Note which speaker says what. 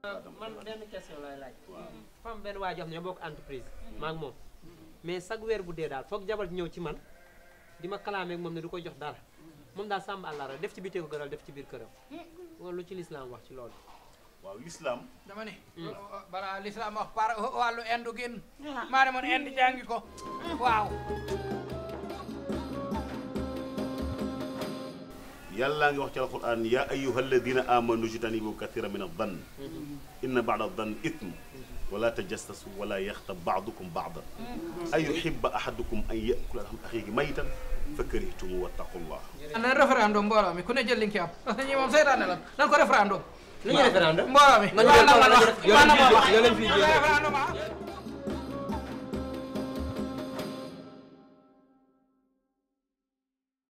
Speaker 1: man benn question lay laaj. fam benn waa jox ne ñoo bokk entreprise. maa ngi moom mais chaque weer bu dee daal foog jabar ñëw ci man di ma kalaamee ak moom ne du ko jox dara moom daal sàmm àllara def ci bitee ko gënal def ci biir këram. loolu lu ci lislaam wax ci loolu.
Speaker 2: waaw l'islam
Speaker 3: dama ne balaa l'islam wax par wàllu indu génn maa demoon indi jàngi ko waaw.
Speaker 2: yàlla ngi wax ci alquran ya ayyuha alladina amanu jtanibu kathira min adh-dhann inna ba'da adh-dhanni ithm wala tajassasu wala yaxtab ba'dukum ba'dan ay yuhibba ahadukum an ya'kula lahma akhihi maytan fakarihtum wattaqullah.
Speaker 3: na référendum mbooloo mi ku ne jël li nga ci am parce que ñi moom seytaane la nan ko référendum.
Speaker 1: lu ñu référendum
Speaker 3: mbooloo mi.
Speaker 1: nañu leen ko wax
Speaker 3: maanaam
Speaker 1: yoo leen fi
Speaker 3: référendum